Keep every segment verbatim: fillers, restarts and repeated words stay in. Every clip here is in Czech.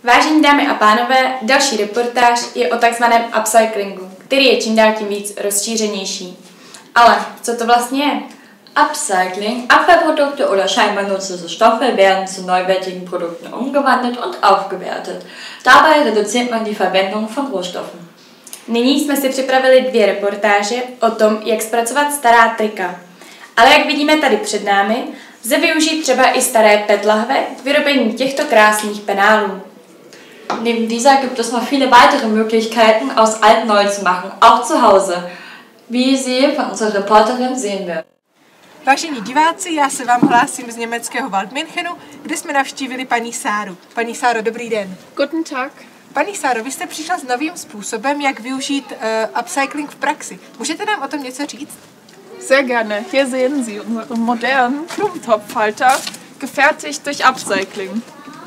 Vážení dámy a pánové, další reportáž je o takzvaném upcyclingu, který je čím dál tím víc rozšířenější. Ale co to vlastně je? Upcycling, Abfallprodukte oder scheinbar nutzlose Stoffe werden zu neuwertigen Produkten umgewandelt und aufgewertet. Dabei reduziert man die Verwendung von Rohstoffen. Nyní jsme si připravili dvě reportáže o tom, jak zpracovat stará trika. Ale jak vidíme tady před námi, lze využít třeba i staré pet lahve k vyrobení těchto krásných penálů. Neben dieser gibt es noch viele weitere Möglichkeiten, aus alt neu zu machen, auch zu Hause, wie Sie von unserer Reporterin sehen werden. Vážení diváci, já se vám hlásím z německého Waldmünchenu, kde jsme navštívili paní Sáru. Paní Sáro, dobrý den. Guten Tag. Paní Sáro, vy jste přišla s novým způsobem, jak využít uh, upcycling v praxi. Můžete nám o tom něco říct? Sehr gerne. Hier sehen Sie unseren modernen Blumentopfhalter, gefertigt durch Upcycling.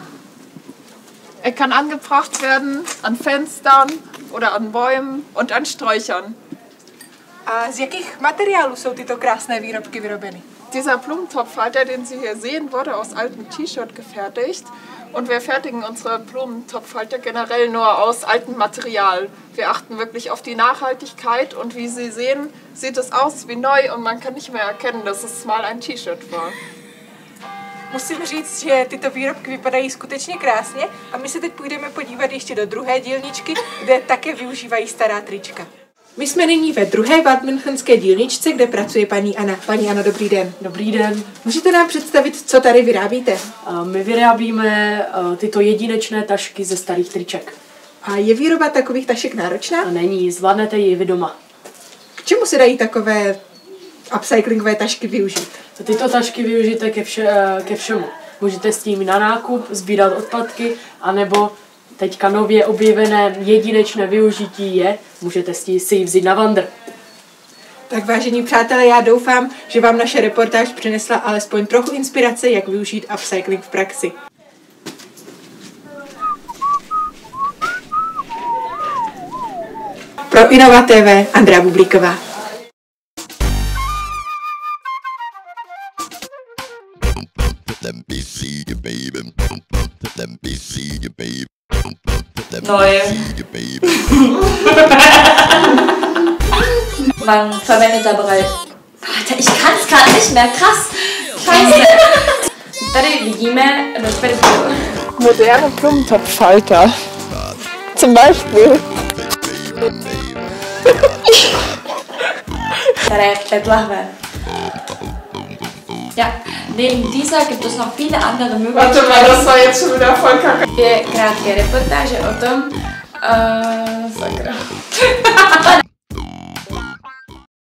Er kann angebracht werden an Fenstern oder an Bäumen und an Sträuchern. A z jakých materiálů jsou tyto krásné výrobky vyrobeny? Dieser Blumentopfhalter, den Sie hier sehen, wurde aus altem T-Shirt gefertigt. Und wir fertigen unsere Blumentopfhalter generell nur aus altem Material. Wir achten wirklich auf die Nachhaltigkeit und wie Sie sehen, sieht es aus wie neu und man kann nicht mehr erkennen, dass es mal ein T-Shirt war. Musím říct, že tyto výrobky vypadají skutečně krásně a my se teď půjdeme podívat ještě do druhé dílničky, kde také využívají stará trička. My jsme nyní ve druhé waldmünchenské dílničce, kde pracuje paní Anna. Paní Ano, dobrý den. Dobrý den. Můžete nám představit, co tady vyrábíte? My vyrábíme tyto jedinečné tašky ze starých triček. A je výroba takových tašek náročná? Není, zvládnete ji vy doma. K čemu se dají takové upcyclingové tašky využít? Tyto tašky využijete ke, vše, ke všemu. Můžete s tím na nákup sbírat odpadky, anebo teďka nově objevené jedinečné využití je, můžete si ji vzít na vandr. Tak vážení přátelé, já doufám, že vám naše reportáž přinesla alespoň trochu inspirace, jak využít upcycling v praxi. Pro Innova T V Andrea Bublíková. Neu. Man verwendet da bereits. Warte, ich kann es gerade nicht mehr. Krass. Scheiße. Tady vidíme Moderne Blumentopfhalter. Zum Beispiel. staré pet lahve. Ja, neben dieser gibt es noch viele andere Warte Möglichkeiten. mal, das war jetzt schon wieder voll kacke. Dvě krátké reportáže o tom, uh, sakra.